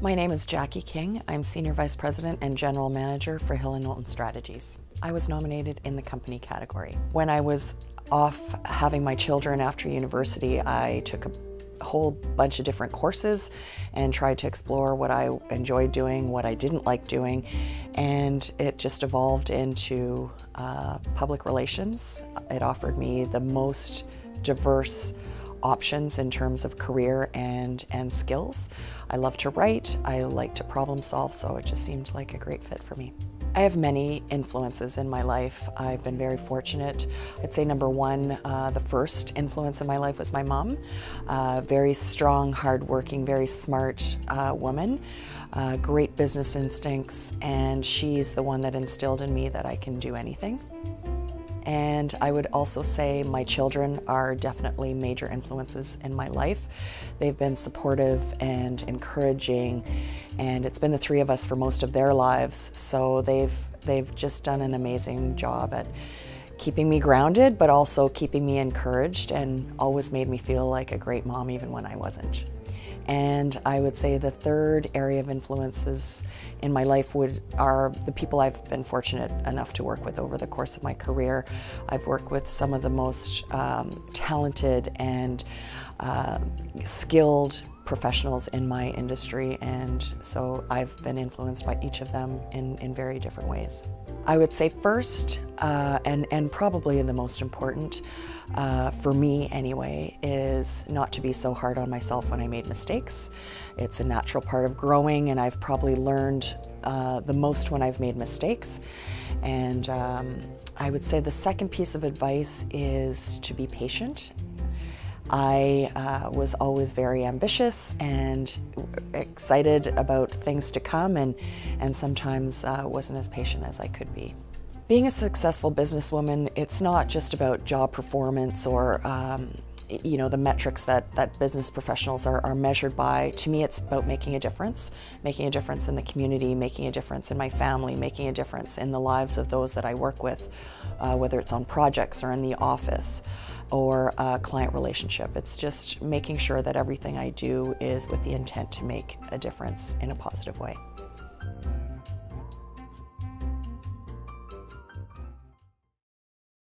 My name is Jackie King. I'm Senior Vice President and General Manager for Hill & Knowlton Strategies. I was nominated in the company category. When I was off having my children after university, I took a whole bunch of different courses and tried to explore what I enjoyed doing, what I didn't like doing, and it just evolved into public relations. It offered me the most diverse options in terms of career and skills. I love to write, I like to problem solve, so it just seemed like a great fit for me. I have many influences in my life. I've been very fortunate. I'd say number one, the first influence in my life was my mom. Very strong, hardworking, very smart woman, great business instincts, and she's the one that instilled in me that I can do anything. And I would also say my children are definitely major influences in my life. They've been supportive and encouraging, and it's been the three of us for most of their lives. So they've just done an amazing job at keeping me grounded, but also keeping me encouraged, and always made me feel like a great mom even when I wasn't. And I would say the third area of influences in my life are the people I've been fortunate enough to work with over the course of my career. I've worked with some of the most talented and skilled professionals in my industry, and so I've been influenced by each of them in very different ways. I would say first, and probably the most important, for me anyway, is not to be so hard on myself when I made mistakes. It's a natural part of growing, and I've probably learned the most when I've made mistakes. And I would say the second piece of advice is to be patient. I was always very ambitious and excited about things to come, and sometimes wasn't as patient as I could be. Being a successful businesswoman, it's not just about job performance or you know, the metrics that business professionals are measured by. To me, it's about making a difference in the community, making a difference in my family, making a difference in the lives of those that I work with, whether it's on projects or in the office or a client relationship. It's just making sure that everything I do is with the intent to make a difference in a positive way.